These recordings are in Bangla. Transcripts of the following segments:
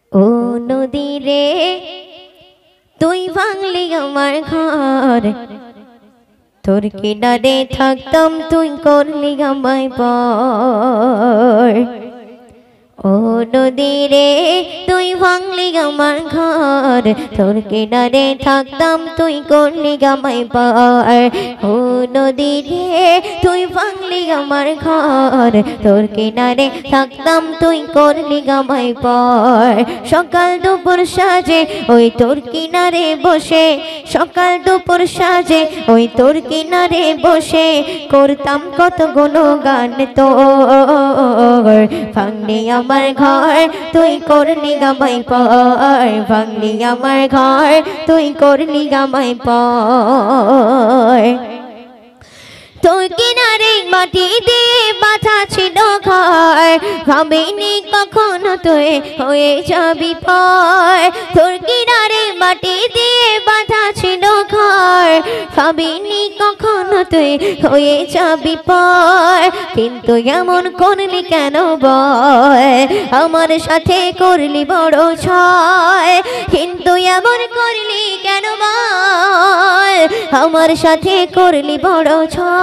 ও নদী রে তুই ভাঙলি আমার ঘর, তোর কিনারে থাকতাম তুই করলি আমায় পর। ও নদী রে তুই ভাঙলি আমার ঘর, তোর কিনারে থাকতাম তুই করলি আমায় পর। ও নদী রে তুই ভাঙলি আমার ঘর, তোর কিনারে থাকতাম তুই করলি আমায় পর। সকাল দুপুর সাজে ওই তোর কিনারে বসে, সকাল দুপুর সাজে ওই তোর কিনারে বসে করতাম কত গুণগান তোর। ভাঙলি আমার ঘর তুই করলি আমায় পর, ভাঙলি আমার ঘর তুই করলি আমায় পর। তোর কিনারে মাটি দিয়ে বাঁধা ছিল ঘর, ভাবিনি কখনো তুই হয়ে যাবি পর। তোর কিনারে মাটি দিয়ে বাঁধা ছিল ঘর, ভাবিনি কখনো তুই হয়ে যাবি পর। কিন্তু এমন করলি কেন বল, আমার সাথে করলি বড় ছয়। কিন্তু এমন করলি কেন বল, আমার সাথে করলি বড় ছয়।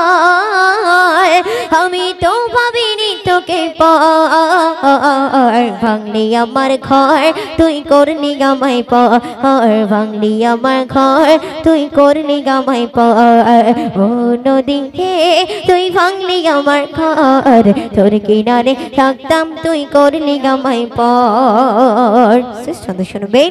আমি তো ভাবিনি তোকে পর, ভাঙলি আমার ঘর তুই করলি আমায় পর, ভাঙলি আমার ঘর তুই করলি আমায় পর। ও নদী হে তুই ভাঙলি আমার ঘর, তোর কিনারে থাকতাম তুই করলি আমায় পর। শুনবেন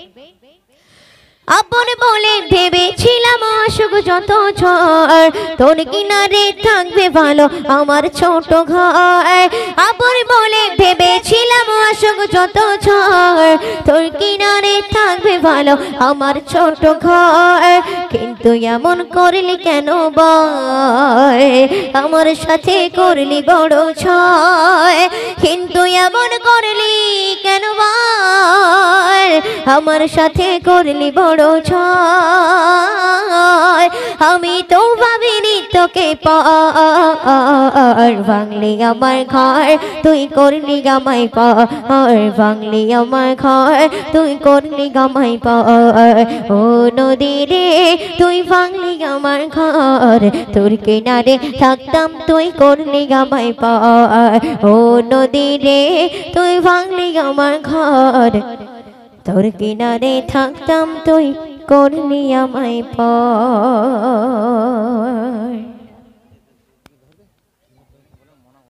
আপন বলে ভেবেছিলাম অসুখ যত ঝড়, তোর কিনারে থাকবে ভালো আমার ছোট ঘর। আপন বলে ভেবেছিলাম অসুখ যত ঝড়, তোর কিনারে থাকবে ভালো আমার ছোট ঘর। কিন্তু এমন করলি কেন বল, আমার সাথে করলি বড় ছয়। কিন্তু এমন করলি কেন বল, আমার সাথে করলি বড় ছয়। আমি তো ভাবিনি তোকে পর, ভাঙলি আমার ঘর তুই করলি আমায় পর, ভাঙলি আমার ঘর তুই করলি আমায় পর। ও নদী রে তুই ভাঙলি আমার ঘর, তোর কিনারে থাকতাম তুই করলি আমায় পর। ও নদী রে তুই ভাঙলি আমার ঘর, তোর কিনারে থাকতাম তুই করলি আমায় পর।